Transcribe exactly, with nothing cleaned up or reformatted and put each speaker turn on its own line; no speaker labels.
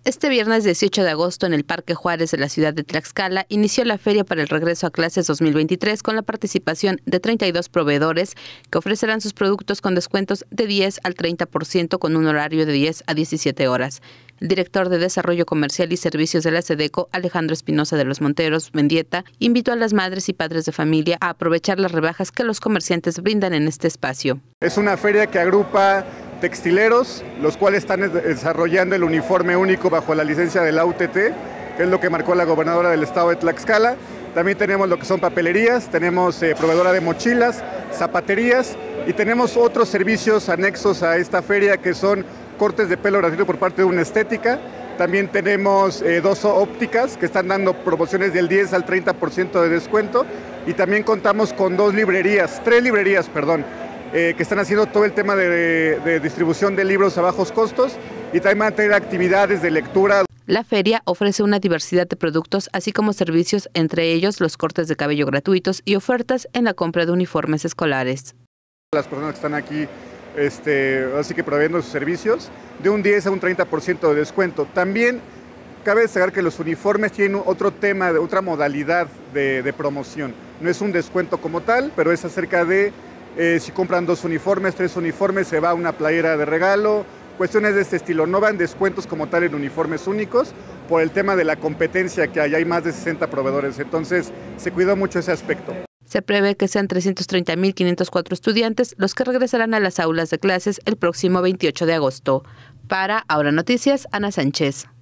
Este viernes dieciocho de agosto en el Parque Juárez de la ciudad de Tlaxcala inició la Feria para el Regreso a Clases dos mil veintitrés con la participación de treinta y dos proveedores que ofrecerán sus productos con descuentos de diez al treinta por ciento con un horario de diez a diecisiete horas. El director de Desarrollo Comercial y Servicios de la SEDECO, Alejandro Espinosa de los Monteros, Mendieta, invitó a las madres y padres de familia a aprovechar las rebajas que los comerciantes brindan en este espacio.
Es una feria que agrupa textileros, los cuales están desarrollando el uniforme único bajo la licencia de la U T T, que es lo que marcó la gobernadora del estado de Tlaxcala. También tenemos lo que son papelerías, tenemos eh, proveedora de mochilas, zapaterías y tenemos otros servicios anexos a esta feria que son cortes de pelo gratuito por parte de una estética. También tenemos eh, dos ópticas que están dando promociones del diez al treinta por ciento de descuento y también contamos con dos librerías, tres librerías, perdón, Eh, que están haciendo todo el tema de, de distribución de libros a bajos costos y también van a tener actividades de lectura.
La feria ofrece una diversidad de productos, así como servicios, entre ellos los cortes de cabello gratuitos y ofertas en la compra de uniformes escolares.
Las personas que están aquí, este, así que proveyendo sus servicios, de un diez a un treinta por ciento de descuento. También cabe destacar que los uniformes tienen otro tema, otra modalidad de, de promoción. No es un descuento como tal, pero es acerca de Eh, si compran dos uniformes, tres uniformes, se va una playera de regalo, cuestiones de este estilo. No van descuentos como tal en uniformes únicos por el tema de la competencia que hay, hay más de sesenta proveedores, entonces se cuidó mucho ese aspecto.
Se prevé que sean trescientos treinta mil quinientos cuatro estudiantes los que regresarán a las aulas de clases el próximo veintiocho de agosto. Para Ahora Noticias, Ana Sánchez.